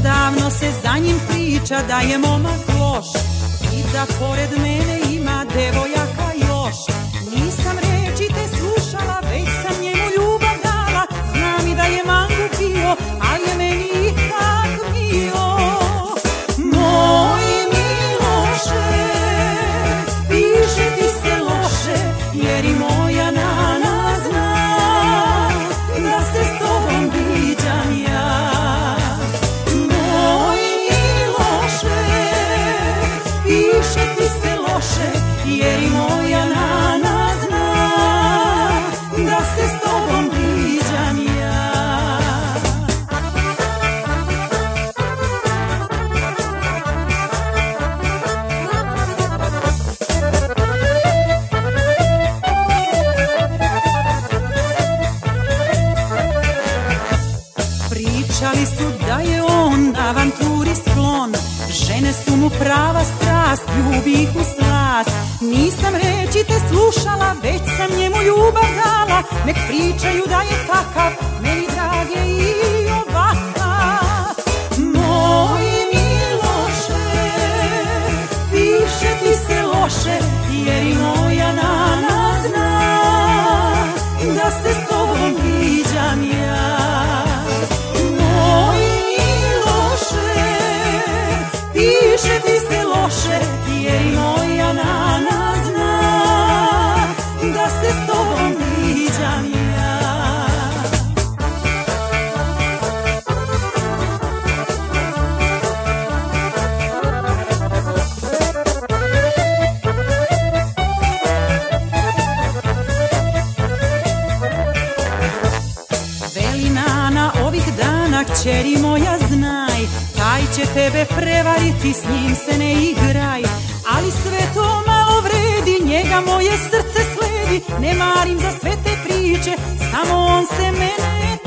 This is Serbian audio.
Odavno se za njim priča da je momak loš i da pored mene ima devojaka još. Nisam reči te slušala, već sam njemu ljubav dala. Znam i da je mangu pio, ali je meni ipak mio. Moj Miloše, piše ti se loše, jer i moja nana zna da se s tobom viđam ja. Moj Miloše, piše ti se loše, jer i moja nana zna da se s tobom viđam ja. Pričali su da je on avanturi sklon, žene su mu prava strast, ljubi ih u slast. Nisam reči te slušala, već sam njemu ljubav dala. Nek pričaju da je takav, meni drag je i ovakav. Moj Miloše, piše ti se loše, jer i moja nana zna da se s tobom viđam ja. Moj Miloše, piše ti se loše, jer i moja nana zna da se s tobom viđam ja. Veli nana ovih dana, kćeri moja znaj, taj će tebe prevariti, s njim se ne igraj. Ali sve to malo vredi, njega moje srce sledi. Ne marim za sve te priče, samo on se mene